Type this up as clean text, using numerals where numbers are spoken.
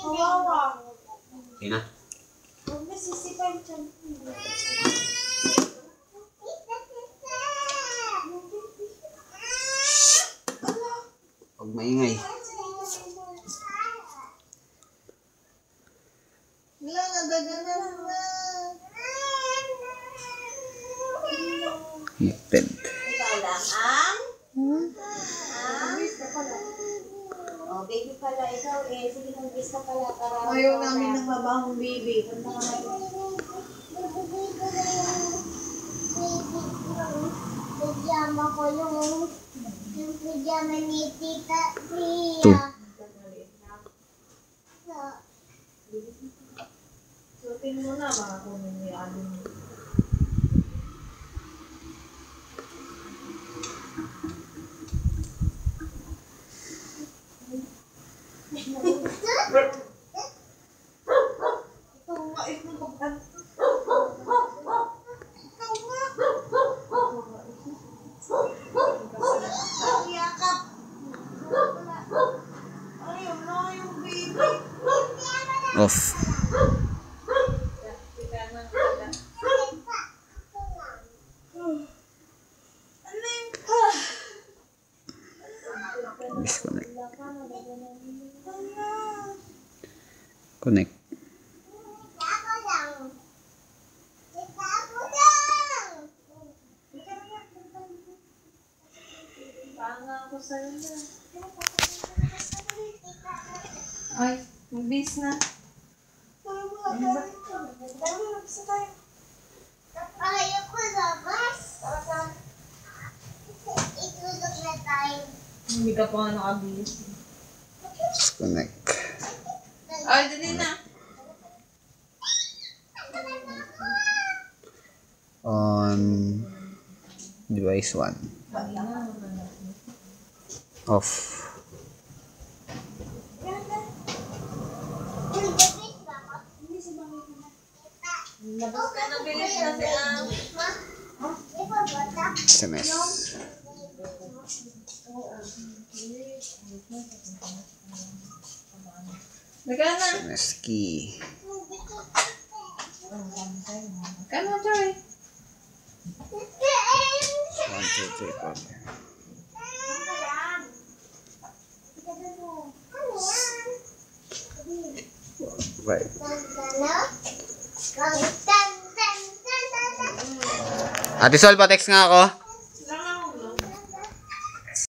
Okay na? Huwag maingay. Wala, nagaganan na. Connected. Ikaw lang ang? Oh, baby pala ikaw eh. Sige, nag-kiss ka pala. Ayaw namin ng mabahong baby. Punta ka na. Pijama ko yung pijama ni Tita Ria. Suotin mo na, makakunin mo yung ano mo. Off. Disconnect. Connect. Ay, mabis na. Ayaw ko labas. Itulog na tayo. Hindi ka pa nga nakabis. Disconnect. Ay, dali na. On device 1. Off. Labas ka na bilis kasi ang... SMS. Nagana na. SMS key. Kano, Joy? 1, 2, 3, 4. Right. Ate Sol, pa-text nga ako.